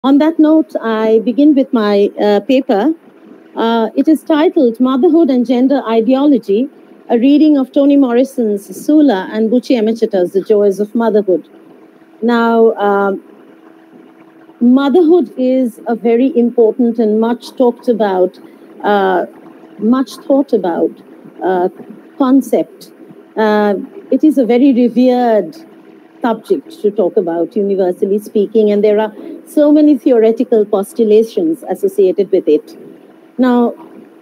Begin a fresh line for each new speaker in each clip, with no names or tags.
On that note, I begin with my paper. It is titled Motherhood and Gender Ideology, a reading of Toni Morrison's Sula and Buchi Emecheta's The Joys of Motherhood. Now, motherhood is a very important and much talked about, much thought about concept. It is a very revered subject to talk about, universally speaking, and there are so many theoretical postulations associated with it. Now,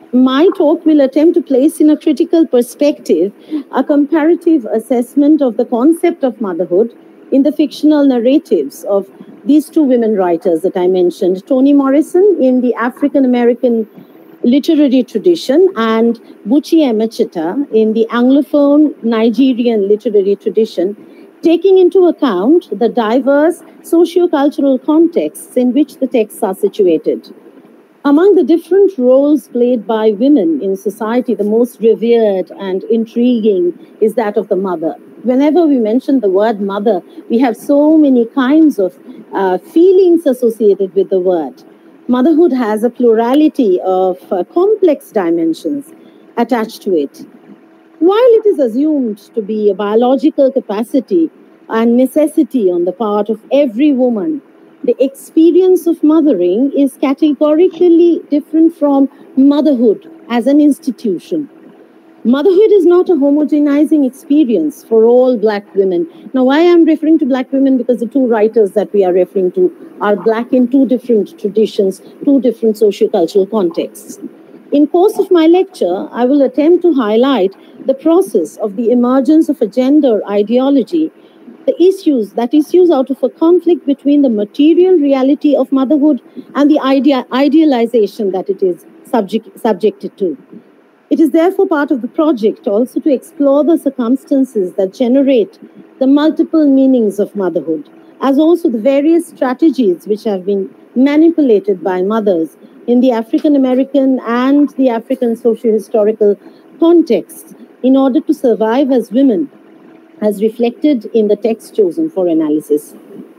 my talk will attempt to place in a critical perspective a comparative assessment of the concept of motherhood in the fictional narratives of these two women writers that I mentioned, Toni Morrison in the African American literary tradition and Buchi Emecheta in the Anglophone Nigerian literary tradition, taking into account the diverse socio-cultural contexts in which the texts are situated. Among the different roles played by women in society, the most revered and intriguing is that of the mother. Whenever we mention the word mother, we have so many kinds of feelings associated with the word. Motherhood has a plurality of complex dimensions attached to it. While it is assumed to be a biological capacity and necessity on the part of every woman, the experience of mothering is categorically different from motherhood as an institution. Motherhood is not a homogenizing experience for all Black women. Now, why I'm referring to Black women? Because the two writers that we are referring to are Black in two different traditions, two different sociocultural contexts. In course of my lecture, I will attempt to highlight the process of the emergence of a gender ideology, the issues out of a conflict between the material reality of motherhood and the idealization that it is subjected to. It is therefore part of the project also to explore the circumstances that generate the multiple meanings of motherhood, as also the various strategies which have been manipulated by mothers in the African American and the African socio-historical contexts in order to survive as women, as reflected in the text chosen for analysis.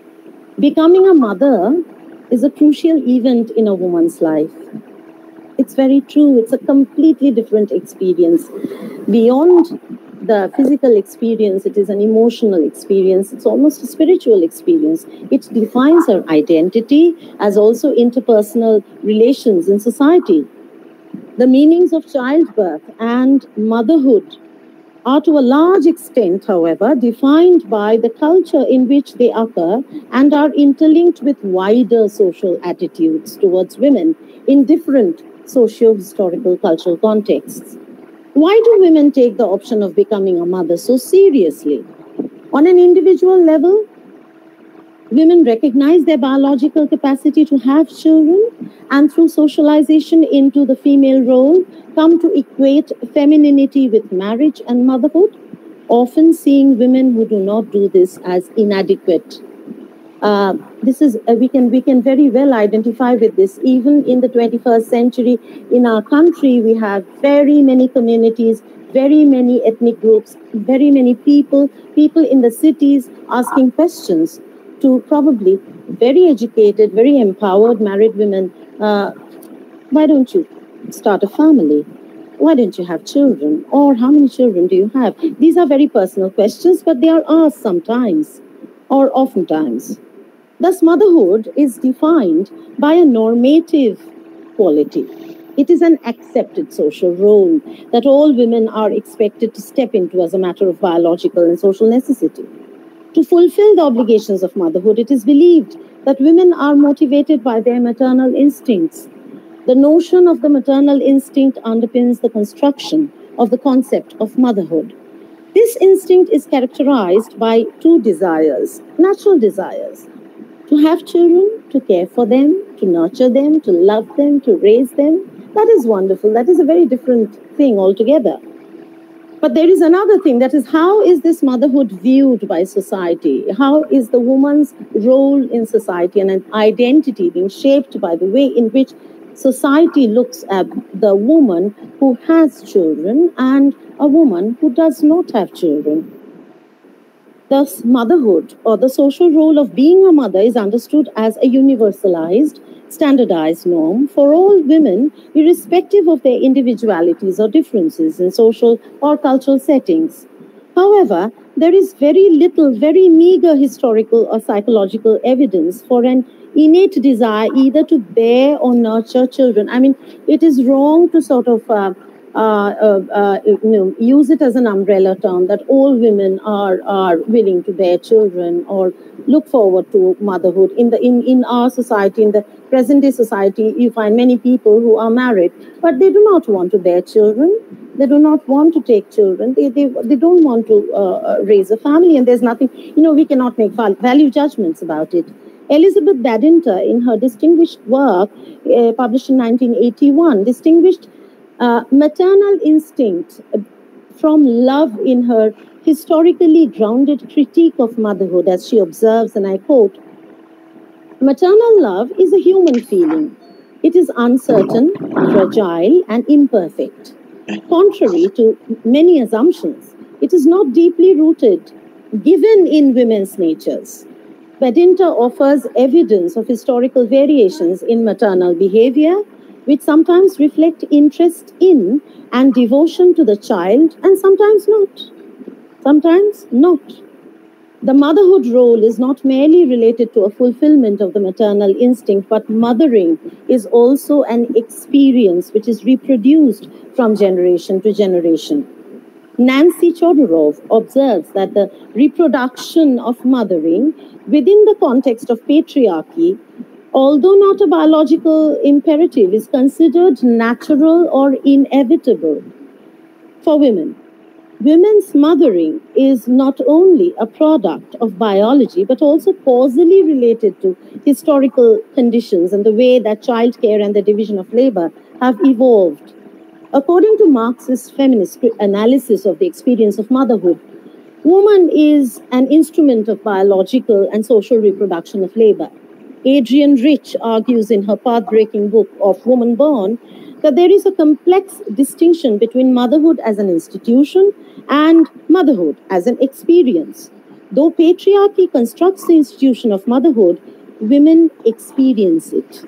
Becoming a mother is a crucial event in a woman's life. It's very true. It's a completely different experience. Beyond the physical experience, it is an emotional experience. It's almost a spiritual experience. It defines our identity as also interpersonal relations in society. The meanings of childbirth and motherhood are to a large extent, however, defined by the culture in which they occur and are interlinked with wider social attitudes towards women in different socio-historical cultural contexts. Why do women take the option of becoming a mother so seriously? On an individual level, women recognize their biological capacity to have children and through socialization into the female role come to equate femininity with marriage and motherhood, often seeing women who do not do this as inadequate. This is we can very well identify with this. Even in the 21st century, in our country, we have very many communities, very many ethnic groups, very many people in the cities asking questions to probably very educated, very empowered married women. Why don't you start a family? Why don't you have children? Or how many children do you have? These are very personal questions, but they are asked sometimes or oftentimes. Thus, motherhood is defined by a normative quality. It is an accepted social role that all women are expected to step into as a matter of biological and social necessity. To fulfill the obligations of motherhood, it is believed that women are motivated by their maternal instincts. The notion of the maternal instinct underpins the construction of the concept of motherhood. This instinct is characterized by two desires, natural desires: to have children, to care for them, to nurture them, to love them, to raise them. That is wonderful. That is a very different thing altogether. But there is another thing, that is, how is this motherhood viewed by society? How is the woman's role in society and an identity being shaped by the way in which society looks at the woman who has children and a woman who does not have children? Thus, motherhood or the social role of being a mother is understood as a universalized, standardized norm for all women, irrespective of their individualities or differences in social or cultural settings. However, there is very little, very meager historical or psychological evidence for an innate desire either to bear or nurture children. I mean, it is wrong to sort of use it as an umbrella term that all women are willing to bear children or look forward to motherhood. In our society, in the present day society, you find many people who are married, but they do not want to bear children. They do not want to take children. They don't want to raise a family, and there's nothing, we cannot make value judgments about it. Elizabeth Badinter, in her distinguished work published in 1981, distinguished maternal instinct from love in her historically grounded critique of motherhood, as she observes, and I quote, "Maternal love is a human feeling. It is uncertain, fragile, and imperfect. Contrary to many assumptions, it is not deeply rooted, given in women's natures." Badinter offers evidence of historical variations in maternal behavior, which sometimes reflect interest in and devotion to the child, and sometimes not. Sometimes not. The motherhood role is not merely related to a fulfillment of the maternal instinct, but mothering is also an experience which is reproduced from generation to generation. Nancy Chodorov observes that the reproduction of mothering within the context of patriarchy, although not a biological imperative, is considered natural or inevitable for women. Women's mothering is not only a product of biology, but also causally related to historical conditions and the way that childcare and the division of labor have evolved. According to Marxist feminist analysis of the experience of motherhood, woman is an instrument of biological and social reproduction of labor. Adrienne Rich argues in her path-breaking book of Woman Born that there is a complex distinction between motherhood as an institution and motherhood as an experience. Though patriarchy constructs the institution of motherhood, women experience it.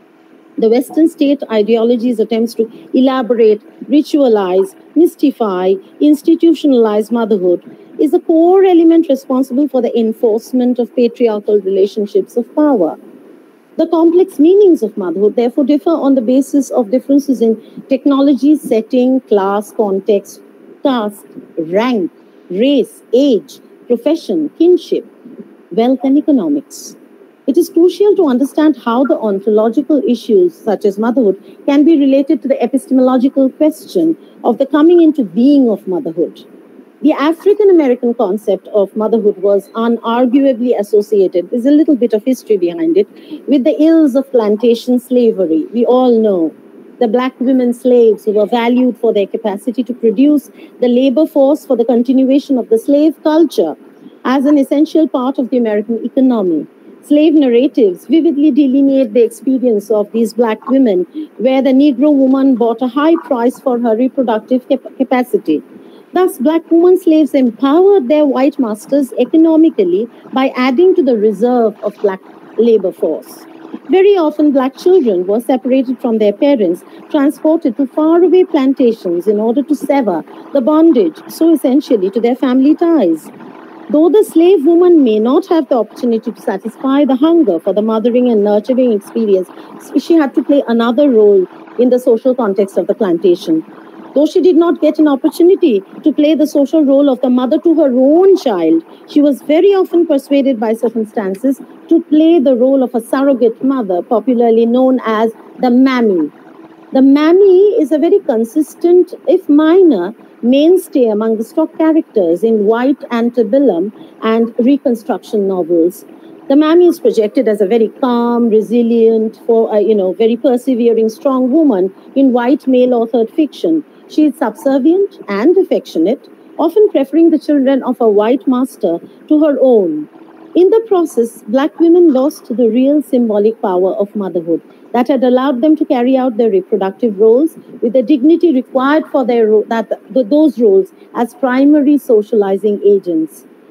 The Western state ideology's attempts to elaborate, ritualize, mystify, institutionalize motherhood is a core element responsible for the enforcement of patriarchal relationships of power. The complex meanings of motherhood therefore differ on the basis of differences in technology, setting, class, context, caste, rank, race, age, profession, kinship, wealth, and economics. It is crucial to understand how the ontological issues, such as motherhood, can be related to the epistemological question of the coming into being of motherhood. The African American concept of motherhood was unarguably associated, there's a little bit of history behind it, with the ills of plantation slavery. We all know the black women slaves who were valued for their capacity to produce the labor force for the continuation of the slave culture as an essential part of the American economy. Slave narratives vividly delineate the experience of these black women, where the Negro woman bought a high price for her reproductive capacity. Thus, black women slaves empowered their white masters economically by adding to the reserve of black labor force. Very often, black children were separated from their parents, transported to faraway plantations in order to sever the bondage so essentially to their family ties. Though the slave woman may not have the opportunity to satisfy the hunger for the mothering and nurturing experience, she had to play another role in the social context of the plantation. Though she did not get an opportunity to play the social role of the mother to her own child, she was very often persuaded by circumstances to play the role of a surrogate mother, popularly known as the mammy. The mammy is a very consistent, if minor, mainstay among the stock characters in white antebellum and Reconstruction novels. The mammy is projected as a very calm, resilient, very persevering, strong woman in white male-authored fiction. She is subservient and affectionate, often preferring the children of a white master to her own. In the process, black women lost the real symbolic power of motherhood that had allowed them to carry out their reproductive roles with the dignity required for those roles as primary socializing agents.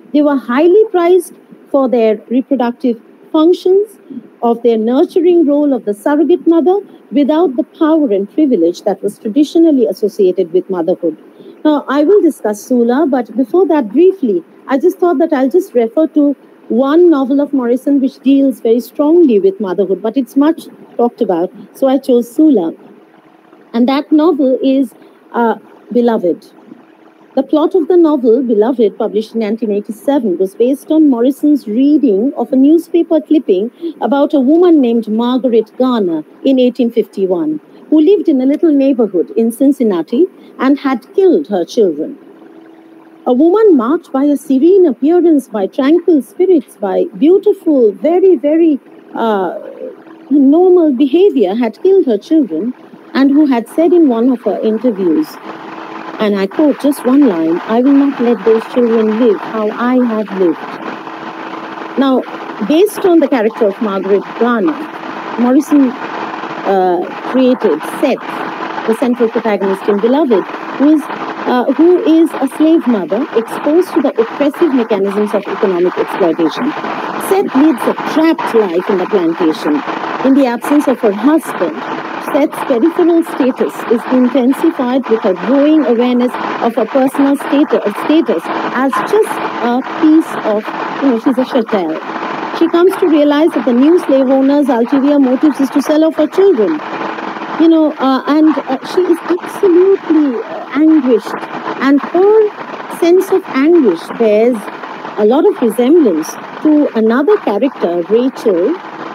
They were highly prized for their reproductive functions, of their nurturing role of the surrogate mother, without the power and privilege that was traditionally associated with motherhood. Now, I will discuss Sula, but before that, briefly, I just thought that I'll just refer to one novel of Morrison which deals very strongly with motherhood, but it's much talked about, so I chose Sula. And that novel is Beloved. The plot of the novel, Beloved, published in 1987, was based on Morrison's reading of a newspaper clipping about a woman named Margaret Garner in 1851, who lived in a little neighborhood in Cincinnati and had killed her children. A woman marked by a serene appearance, by tranquil spirits, by beautiful, very, very normal behavior, had killed her children, and who had said in one of her interviews, and I quote just one line, "I will not let those children live how I have lived." Now, based on the character of Margaret Garner, Morrison created Seth, the central protagonist in Beloved, who is a slave mother exposed to the oppressive mechanisms of economic exploitation. Seth leads a trapped life in the plantation. In the absence of her husband, Seth's peripheral status is intensified with her growing awareness of her personal status as just a piece of, she's a chattel. She comes to realize that the new slave owner's ulterior motives is to sell off her children. And she is absolutely anguished. And her sense of anguish bears a lot of resemblance to another character, Rachel,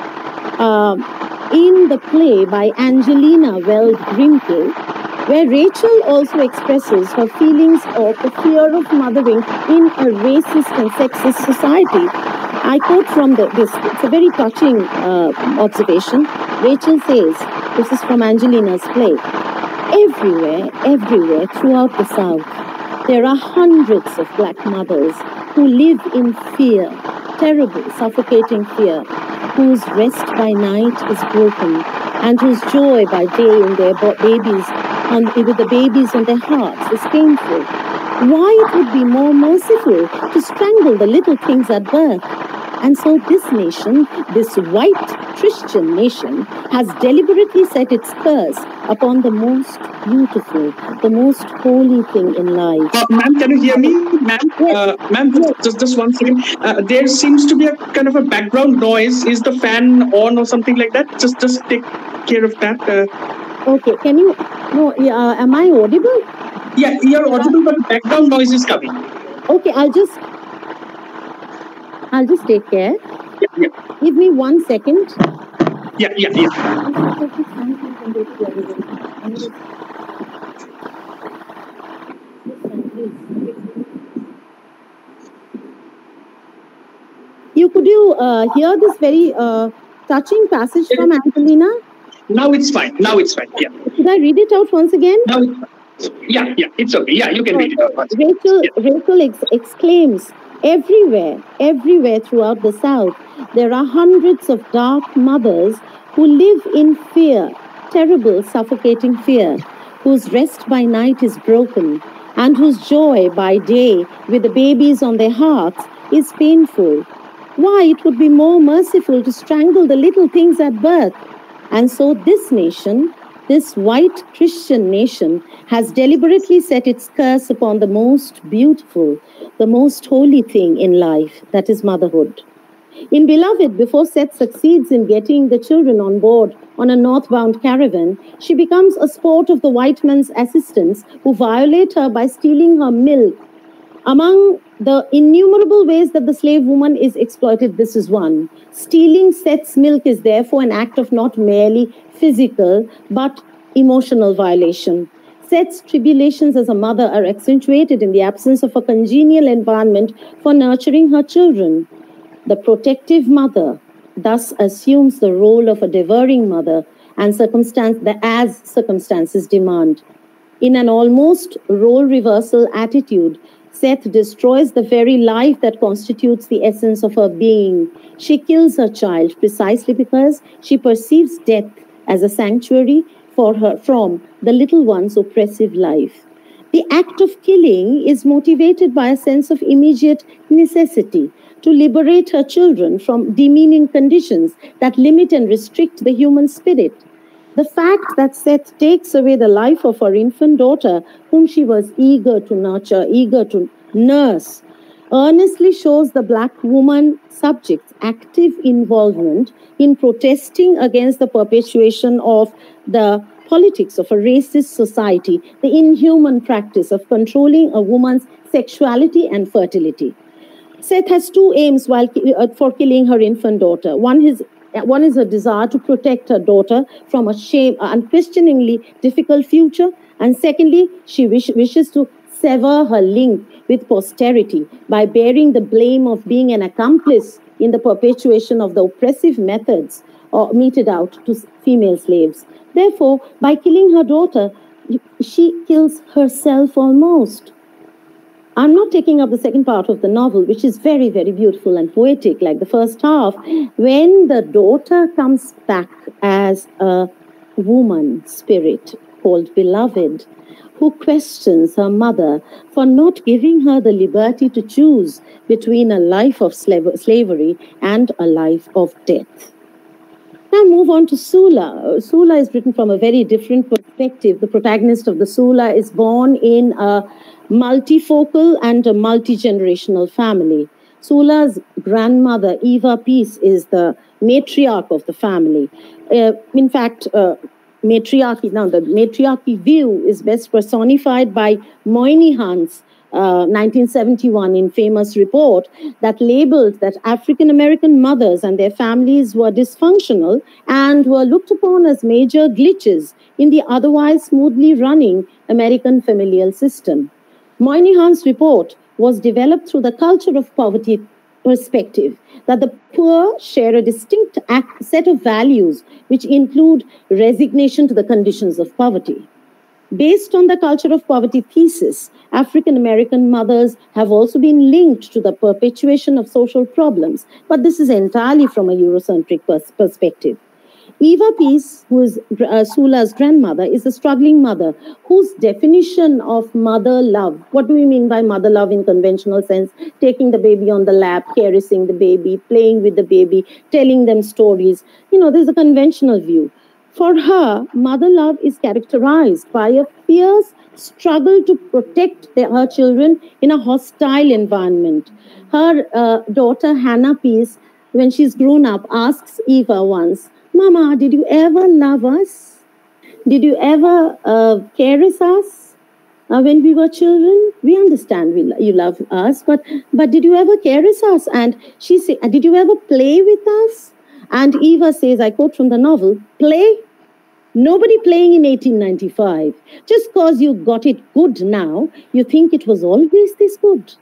in the play by Angelina Weld Grimke, where Rachel also expresses her feelings of the fear of mothering in a racist and sexist society. I quote from this, it's a very touching observation. Rachel says, this is from Angelina's play, everywhere throughout the South, there are hundreds of black mothers who live in fear, terrible, suffocating fear, whose rest by night is broken, and whose joy by day in their babies, with the babies on their hearts, is painful. Why it would be more merciful to strangle the little things at birth. And so this nation, this white Christian nation, has deliberately set its curse upon the most beautiful, the most holy thing in life.
Ma'am, can you hear me? Ma'am,
yes.
Ma'am, just 1 second. There seems to be a kind of a background noise. Is the fan on or something like that? Just take care of that.
Okay, can you, am I audible?
Yeah, you're audible, but background noise is coming.
Okay, I'll just take care.
Yeah.
Give me 1 second.
Yeah.
Could you hear this very touching passage from Angelina?
Now it's fine. Yeah.
Should I read it out once again?
Now, yeah, it's okay. Yeah, you can read it out once.
Rachel exclaims, everywhere throughout the South, there are hundreds of dark mothers who live in fear, terrible, suffocating fear, whose rest by night is broken, and whose joy by day, with the babies on their hearts, is painful. Why, it would be more merciful to strangle the little things at birth. And so this nation, this white Christian nation, has deliberately set its curse upon the most beautiful, the most holy thing in life, that is motherhood. In Beloved, before Seth succeeds in getting the children on board on a northbound caravan, she becomes a sport of the white man's assistants who violate her by stealing her milk. Among the innumerable ways that the slave woman is exploited, this is one. Stealing Seth's milk is therefore an act of not merely physical, but emotional violation. Seth's tribulations as a mother are accentuated in the absence of a congenial environment for nurturing her children. The protective mother thus assumes the role of a devouring mother and as circumstances demand. In an almost role reversal attitude, Seth destroys the very life that constitutes the essence of her being. She kills her child precisely because she perceives death as a sanctuary for her from the little one's oppressive life. The act of killing is motivated by a sense of immediate necessity to liberate her children from demeaning conditions that limit and restrict the human spirit. The fact that Seth takes away the life of her infant daughter, whom she was eager to nurture, eager to nurse, earnestly shows the Black woman subject's active involvement in protesting against the perpetuation of the politics of a racist society, the inhuman practice of controlling a woman's sexuality and fertility. Seth has two aims for killing her infant daughter. One is a desire to protect her daughter from a unquestioningly difficult future. And secondly, she wishes to sever her link with posterity by bearing the blame of being an accomplice in the perpetuation of the oppressive methods meted out to female slaves. Therefore, by killing her daughter, she kills herself almost. I'm not taking up the second part of the novel, which is very, very beautiful and poetic, like the first half, when the daughter comes back as a woman spirit called Beloved, who questions her mother for not giving her the liberty to choose between a life of slavery and a life of death. Now move on to Sula. Sula is written from a very different perspective. The protagonist of the Sula is born in a multifocal and a multi-generational family. Sula's grandmother, Eva Peace, is the matriarch of the family. In fact, the matriarchy view is best personified by Moynihan's 1971 infamous report that labeled that African American mothers and their families were dysfunctional and were looked upon as major glitches in the otherwise smoothly running American familial system. Moynihan's report was developed through the culture of poverty perspective, that the poor share a distinct set of values which include resignation to the conditions of poverty. Based on the culture of poverty thesis, African American mothers have also been linked to the perpetuation of social problems, but this is entirely from a Eurocentric perspective. Eva Peace, who is Sula's grandmother, is a struggling mother whose definition of mother love, what do we mean by mother love in conventional sense? Taking the baby on the lap, caressing the baby, playing with the baby, telling them stories. There's a conventional view. For her, mother love is characterized by a fierce struggle to protect her children in a hostile environment. Her daughter, Hannah Peace, when she's grown up, asks Eva once, "Mama, did you ever love us? Did you ever caress us when we were children? We understand you love us, but did you ever caress us?" And she said, "Did you ever play with us?" And Eva says, I quote from the novel, "Play? Nobody playing in 1895. Just because you got it good now, you think it was always this good.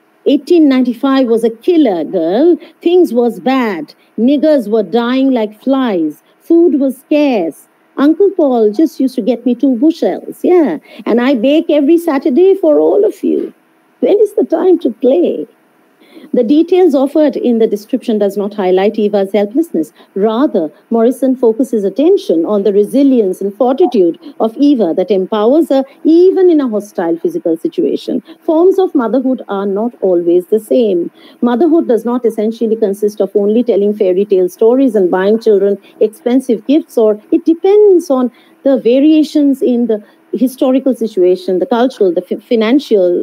1895 was a killer, girl. Things was bad. Niggers were dying like flies. Food was scarce. Uncle Paul just used to get me 2 bushels, yeah. And I bake every Saturday for all of you. When is the time to play?" The details offered in the description does not highlight Eva's helplessness. Rather, Morrison focuses attention on the resilience and fortitude of Eva that empowers her even in a hostile physical situation. Forms of motherhood are not always the same. Motherhood does not essentially consist of only telling fairy tale stories and buying children expensive gifts, or it depends on the variations in the historical situation, the cultural, the financial,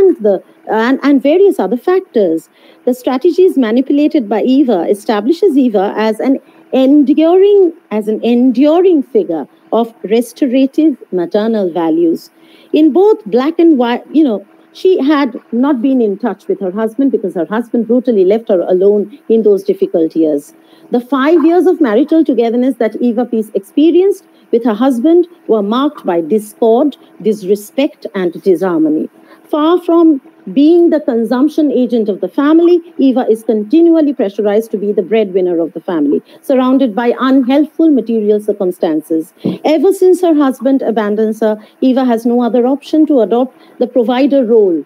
and various other factors. The strategies manipulated by Eva establishes Eva as an enduring figure of restorative maternal values. In both black and white, she had not been in touch with her husband because her husband brutally left her alone in those difficult years. The 5 years of marital togetherness that Eva Peace experienced with her husband were marked by discord, disrespect, and disharmony. Far from being the consumption agent of the family, Eva is continually pressurized to be the breadwinner of the family, surrounded by unhelpful material circumstances. Ever since her husband abandons her, Eva has no other option to adopt the provider role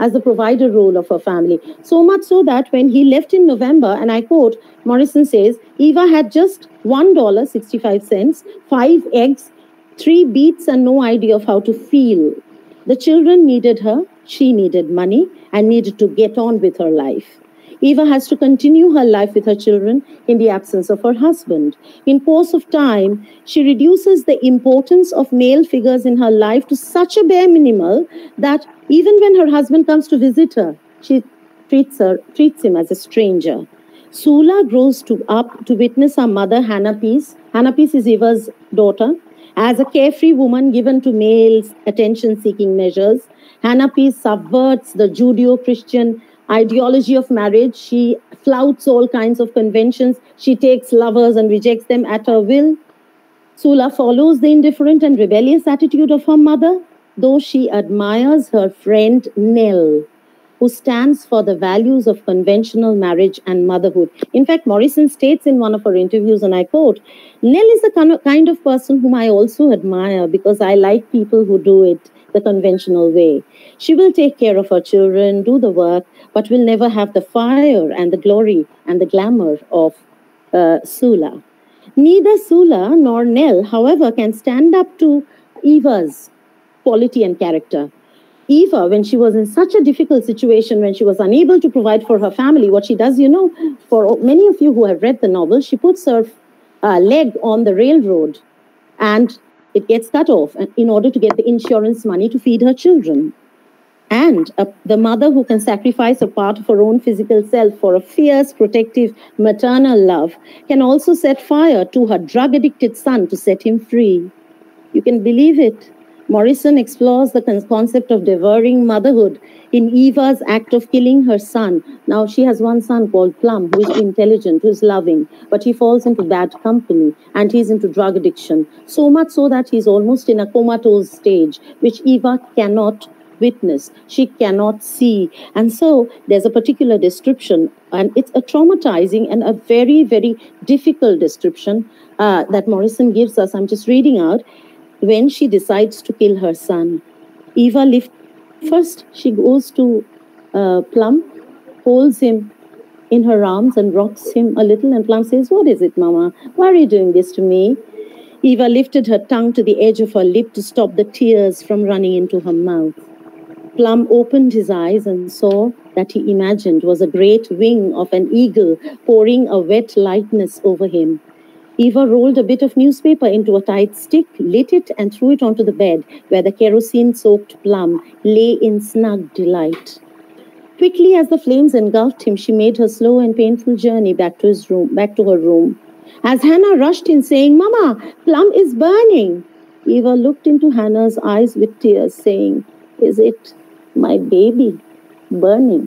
of her family. So much so that when he left in November, and I quote, Morrison says, Eva had just $1.65, 5 eggs, 3 beets, and no idea of how to feel. The children needed her, she needed money, and needed to get on with her life. Eva has to continue her life with her children in the absence of her husband. In course of time, she reduces the importance of male figures in her life to such a bare minimal that even when her husband comes to visit her, she treats him as a stranger. Sula grows up to witness her mother, Hannah Peace. Hannah Peace is Eva's daughter. As a carefree woman given to males' attention-seeking measures, Hannah Peace subverts the Judeo-Christian ideology of marriage. She flouts all kinds of conventions. She takes lovers and rejects them at her will. Sula follows the indifferent and rebellious attitude of her mother, though she admires her friend Nell, who stands for the values of conventional marriage and motherhood. In fact, Morrison states in one of her interviews, and I quote, "Nell is the kind of person whom I also admire because I like people who do it the conventional way. She will take care of her children, do the work, but will never have the fire and the glory and the glamour of Sula." Neither Sula nor Nell, however, can stand up to Eva's quality and character. Eva, when she was in such a difficult situation, when she was unable to provide for her family, what she does, for many of you who have read the novel, she puts her leg on the railroad and it gets cut off in order to get the insurance money to feed her children. And the mother who can sacrifice a part of her own physical self for a fierce, protective, maternal love can also set fire to her drug-addicted son to set him free. You can believe it. Morrison explores the concept of devouring motherhood in Eva's act of killing her son. Now, she has one son called Plum, who is intelligent, who is loving, but he falls into bad company and he's into drug addiction. So much so that he's almost in a comatose stage, which Eva cannot witness, she cannot see. And so there's a particular description, and it's a traumatizing and a very, very difficult description that Morrison gives us. I'm just reading out. When she decides to kill her son, Eva first she goes to Plum, holds him in her arms and rocks him a little, and Plum says, "What is it, Mama? Why are you doing this to me?" Eva lifted her tongue to the edge of her lip to stop the tears from running into her mouth. Plum opened his eyes and saw that he imagined was a great wing of an eagle pouring a wet lightness over him. Eva rolled a bit of newspaper into a tight stick, lit it, and threw it onto the bed, where the kerosene-soaked Plum lay in snug delight. Quickly as the flames engulfed him, she made her slow and painful journey back to her room. As Hannah rushed in saying, "Mama, Plum is burning," Eva looked into Hannah's eyes with tears, saying, "Is it my baby burning?"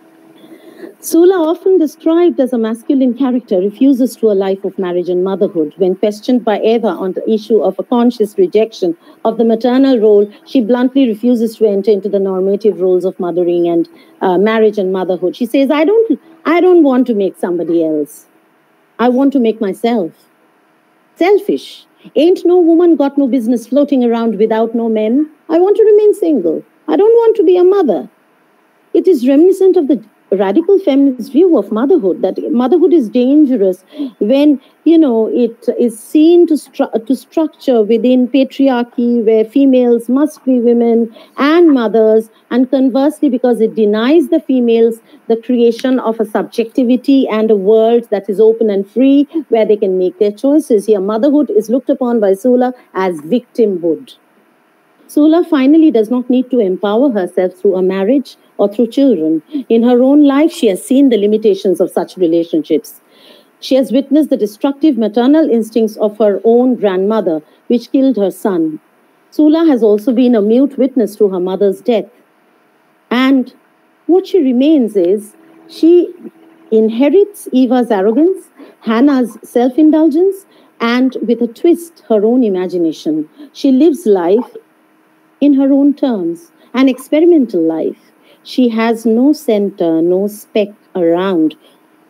Sula, often described as a masculine character, refuses to a life of marriage and motherhood. When questioned by Eva on the issue of a conscious rejection of the maternal role, she bluntly refuses to enter into the normative roles of mothering and marriage and motherhood. She says, I don't want to make somebody else. I want to make myself. Selfish. Ain't no woman got no business floating around without no men. I want to remain single. I don't want to be a mother. It is reminiscent of the radical feminist view of motherhood, that motherhood is dangerous when, it is seen to structure within patriarchy where females must be women and mothers, and conversely, because it denies the females the creation of a subjectivity and a world that is open and free where they can make their choices. Here, motherhood is looked upon by Sula as victimhood. Sula finally does not need to empower herself through a marriage or through children. In her own life, she has seen the limitations of such relationships. She has witnessed the destructive maternal instincts of her own grandmother, which killed her son. Sula has also been a mute witness to her mother's death. And what she remains is, she inherits Eva's arrogance, Hannah's self-indulgence, and with a twist, her own imagination. She lives life in her own terms, an experimental life. She has no center, no speck around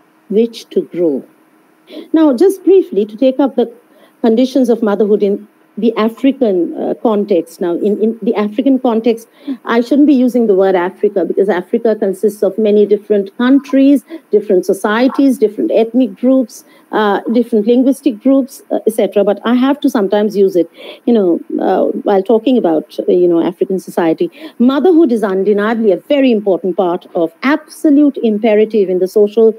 which to grow. Now, just briefly, to take up the conditions of motherhood in the African context. Now, in the African context, I shouldn't be using the word Africa because Africa consists of many different countries, different societies, different ethnic groups, different linguistic groups, etc. But I have to sometimes use it, while talking about, African society. Motherhood is undeniably a very important part of absolute imperative in the social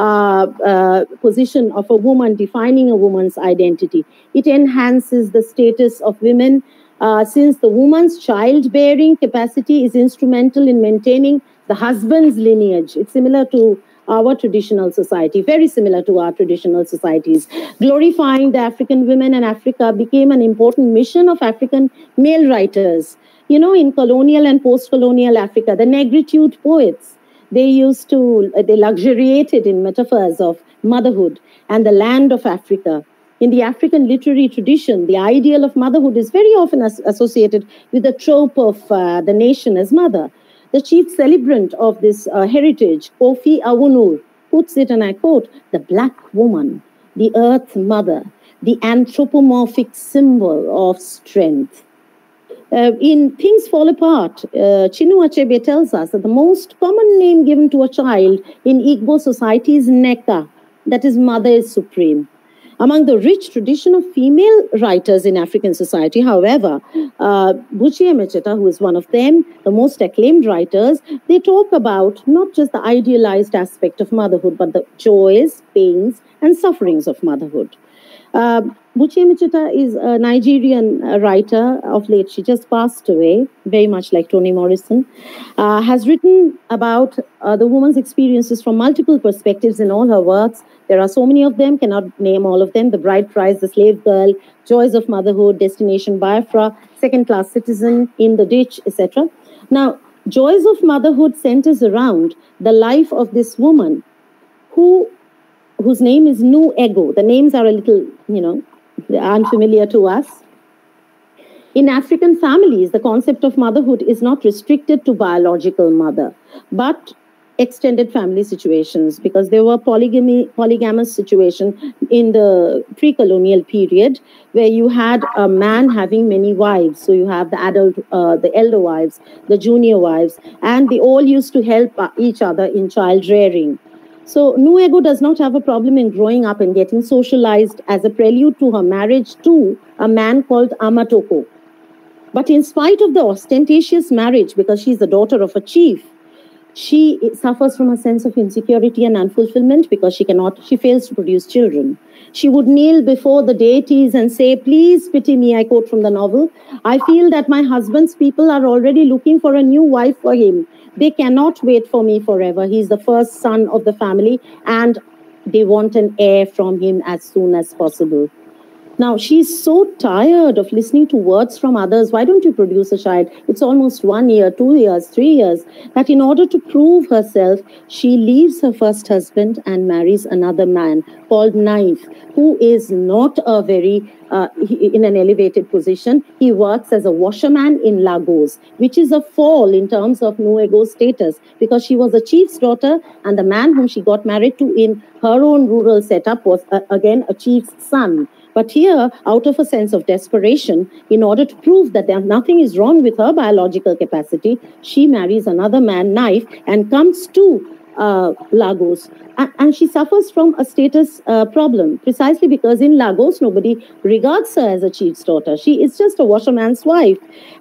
position of a woman, defining a woman's identity. It enhances the status of women since the woman's childbearing capacity is instrumental in maintaining the husband's lineage. It's similar to our traditional society, very similar to our traditional societies. Glorifying the African women and Africa became an important mission of African male writers. In colonial and post-colonial Africa, the negritude poets, they luxuriated in metaphors of motherhood and the land of Africa. In the African literary tradition, the ideal of motherhood is very often associated with the trope of the nation as mother. The chief celebrant of this heritage, Kofi Awunur, puts it, and I quote, "The black woman, the earth mother, the anthropomorphic symbol of strength." In Things Fall Apart, Chinua Achebe tells us that the most common name given to a child in Igbo society is Neka, that is, mother is supreme. Among the rich tradition of female writers in African society, however, Buchi Emecheta, who is one of them, the most acclaimed writers, they talk about not just the idealized aspect of motherhood, but the joys, pains, and sufferings of motherhood. Buchi Emecheta is a Nigerian writer of late. She just passed away, very much like Toni Morrison. Has written about the woman's experiences from multiple perspectives in all her works. There are so many of them, cannot name all of them. The Bride Price, The Slave Girl, Joys of Motherhood, Destination Biafra, Second Class Citizen, In the Ditch, etc. Now, Joys of Motherhood centers around the life of this woman whose name is Nu Ego. The names are a little, unfamiliar to us. In African families, the concept of motherhood is not restricted to biological mother, but extended family situations, because there were polygamous situations in the pre-colonial period where you had a man having many wives. So you have the elder wives, the junior wives, and they all used to help each other in child rearing. So Nu Ego does not have a problem in growing up and getting socialized as a prelude to her marriage to a man called Amatoko. But in spite of the ostentatious marriage, because she's the daughter of a chief, she suffers from a sense of insecurity and unfulfillment because she fails to produce children. She would kneel before the deities and say, "Please pity me," I quote from the novel. "I feel that my husband's people are already looking for a new wife for him. They cannot wait for me forever. He's the first son of the family and they want an heir from him as soon as possible." Now, she's so tired of listening to words from others. "Why don't you produce a child?" It's almost 1 year, 2 years, 3 years. That in order to prove herself, she leaves her first husband and marries another man called Naif, who is not in an elevated position. He works as a washerman in Lagos, which is a fall in terms of Nu Ego's status, because she was a chief's daughter and the man whom she got married to in her own rural setup was, again, a chief's son. But here, out of a sense of desperation, in order to prove that nothing is wrong with her biological capacity, she marries another man, Naif, and comes to Lagos. And she suffers from a status problem, precisely because in Lagos, nobody regards her as a chief's daughter. She is just a washerman's wife.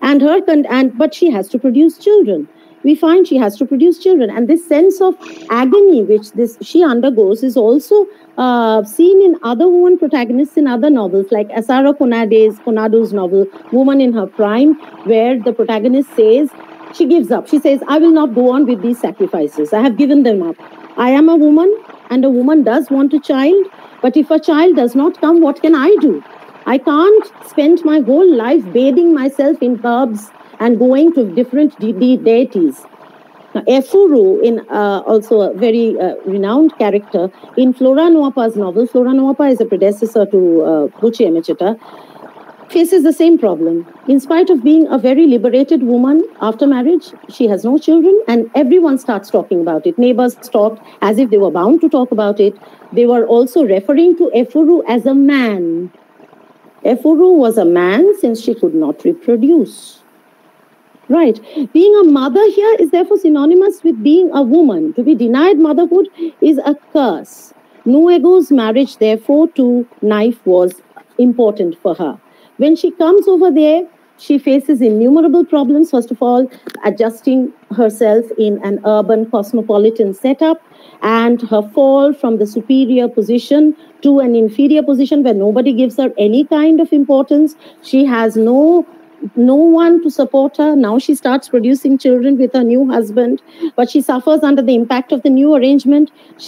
But she has to produce children. We find she has to produce children. And this sense of agony which she undergoes is also seen in other women protagonists in other novels, like Asara Konado's novel, Woman in Her Prime, where the protagonist says, she gives up. She says, "I will not go on with these sacrifices. I have given them up. I am a woman, and a woman does want a child. But if a child does not come, what can I do? I can't spend my whole life bathing myself in herbs and going to different deities." Now, Efuru, also a very renowned character in Flora Nwapa's novel, Flora Nwapa is a predecessor to Buchi Emecheta, faces the same problem. In spite of being a very liberated woman after marriage, she has no children, and everyone starts talking about it. Neighbors talked as if they were bound to talk about it. They were also referring to Efuru as a man. Efuru was a man since she could not reproduce. Right. Being a mother here is therefore synonymous with being a woman. To be denied motherhood is a curse. Nuego's marriage, therefore, to Knife was important for her. When she comes over there, she faces innumerable problems. First of all, adjusting herself in an urban cosmopolitan setup, and her fall from the superior position to an inferior position where nobody gives her any kind of importance. She has no one to support her. Now she starts producing children with her new husband, but she suffers under the impact of the new arrangement.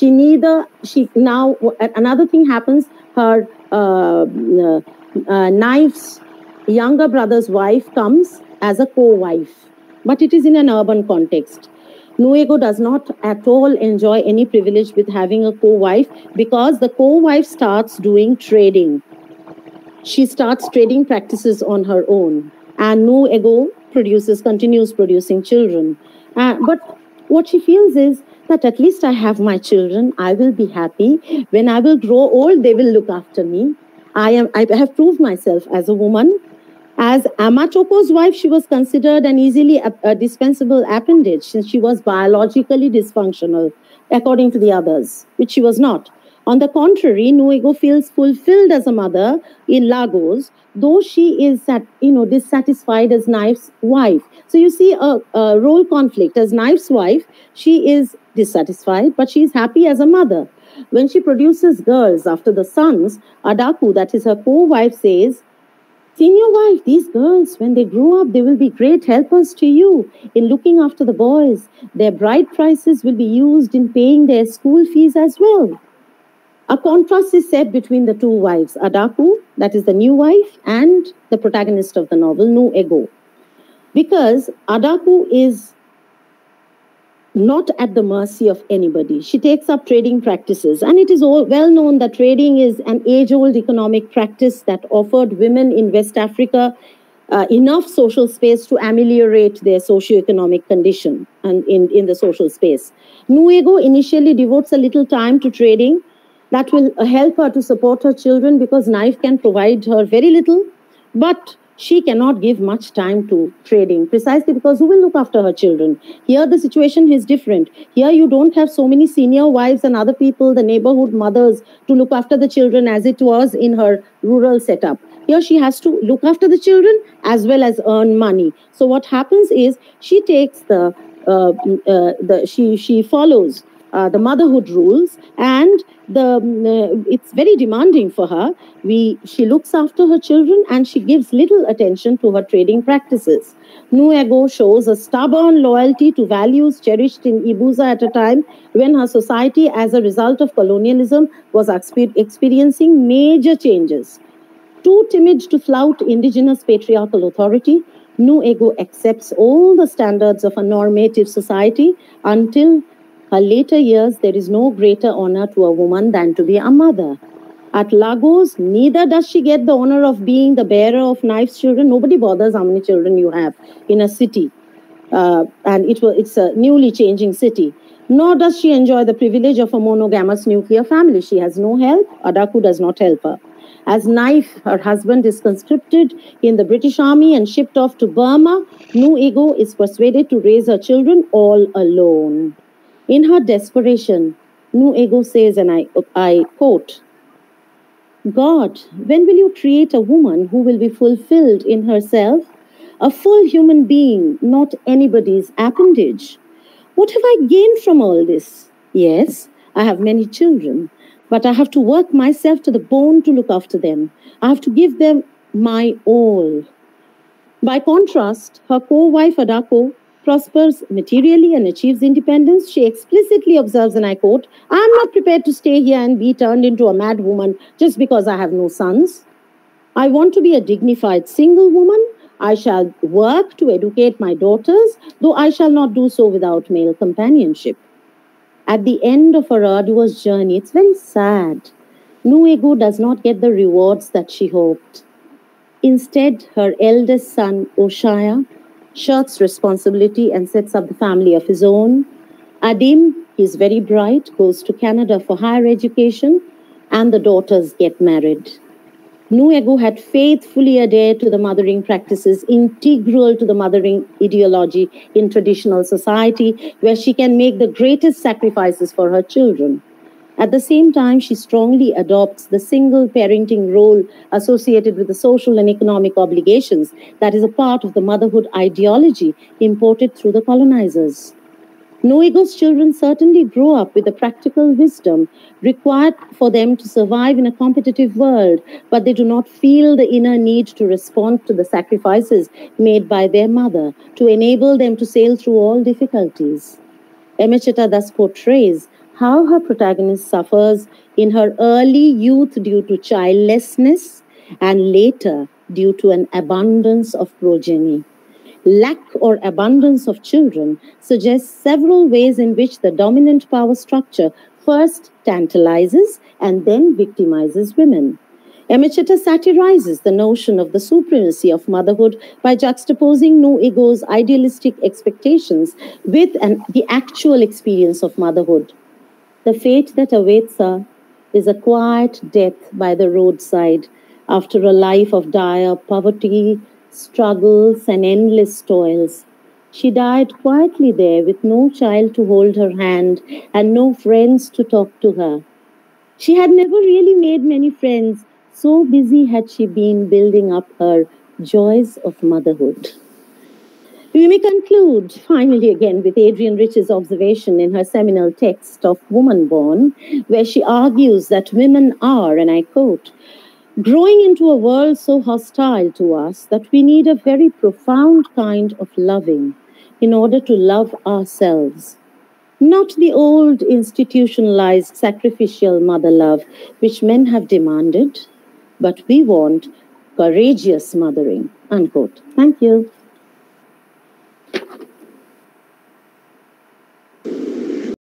Another thing happens. Her Knife's younger brother's wife comes as a co-wife, but it is in an urban context. Nuego does not at all enjoy any privilege with having a co-wife because the co-wife starts doing trading. She starts trading practices on her own, and Nuego continues producing children. But what she feels is that at least I have my children. I will be happy. When I will grow old, they will look after me. I have proved myself as a woman. As Amachoko's wife, she was considered an easily dispensable appendage since she was biologically dysfunctional, according to the others, which she was not. On the contrary, Nuego feels fulfilled as a mother in Lagos, though she is dissatisfied as Knife's wife. So you see a role conflict. As Knife's wife, she is dissatisfied, but she is happy as a mother. When she produces girls after the sons, Adaku, that is her co-wife, says, "Senior wife, these girls, when they grow up, they will be great helpers to you in looking after the boys. Their bride prices will be used in paying their school fees as well." A contrast is set between the two wives, Adaku, that is the new wife, and the protagonist of the novel, Nuego. Because Adaku is not at the mercy of anybody. She takes up trading practices, and it is well known that trading is an age-old economic practice that offered women in West Africa enough social space to ameliorate their socio-economic condition and in the social space. Nuego initially devotes a little time to trading. That will help her to support her children because Knife can provide her very little, but she cannot give much time to trading precisely because who will look after her children? Here the situation is different. Here you don't have so many senior wives and other people, the neighborhood mothers, to look after the children as it was in her rural setup. Here she has to look after the children as well as earn money. So what happens is she takes she follows the motherhood rules, and it's very demanding for her. She looks after her children and she gives little attention to her trading practices. Nuego shows a stubborn loyalty to values cherished in Ibuza at a time when her society, as a result of colonialism, was experiencing major changes. Too timid to flout indigenous patriarchal authority, Nuego accepts all the standards of a normative society until her later years. There is no greater honor to a woman than to be a mother. At Lagos, neither does she get the honor of being the bearer of Knife's children. Nobody bothers how many children you have in a city. And it's a newly changing city. Nor does she enjoy the privilege of a monogamous nuclear family. She has no help. Adaku does not help her. As Knife, her husband, is conscripted in the British Army and shipped off to Burma, Nuego is persuaded to raise her children all alone. In her desperation, Nuego says, and I quote, "God, when will you create a woman who will be fulfilled in herself, a full human being, not anybody's appendage? What have I gained from all this? Yes, I have many children, but I have to work myself to the bone to look after them. I have to give them my all." By contrast, her co-wife Adako prospers materially and achieves independence. She explicitly observes, and I quote, "I am not prepared to stay here and be turned into a mad woman just because I have no sons. I want to be a dignified single woman. I shall work to educate my daughters, though I shall not do so without male companionship." At the end of her arduous journey, it's very sad. Nuego does not get the rewards that she hoped. Instead, her eldest son, Oshaya, shirks responsibility and sets up the family of his own. Adim, he's very bright, goes to Canada for higher education, and the daughters get married. Nuyego had faithfully adhered to the mothering practices integral to the mothering ideology in traditional society, where she can make the greatest sacrifices for her children. At the same time, she strongly adopts the single parenting role associated with the social and economic obligations that is a part of the motherhood ideology imported through the colonizers. Nuego's children certainly grow up with the practical wisdom required for them to survive in a competitive world, but they do not feel the inner need to respond to the sacrifices made by their mother to enable them to sail through all difficulties. Emecheta thus portrays how her protagonist suffers in her early youth due to childlessness and later due to an abundance of progeny. Lack or abundance of children suggests several ways in which the dominant power structure first tantalizes and then victimizes women. Emecheta satirizes the notion of the supremacy of motherhood by juxtaposing Nuego's idealistic expectations with the actual experience of motherhood. The fate that awaits her is a quiet death by the roadside after a life of dire poverty, struggles, and endless toils. She died quietly there with no child to hold her hand and no friends to talk to her. She had never really made many friends, so busy had she been building up her joys of motherhood. We may conclude finally again with Adrienne Rich's observation in her seminal text of Woman Born, where she argues that women are, and I quote, growing into a world so hostile to us that we need a very profound kind of loving in order to love ourselves. Not the old institutionalized sacrificial mother love which men have demanded, but we want courageous mothering. Unquote. Thank you.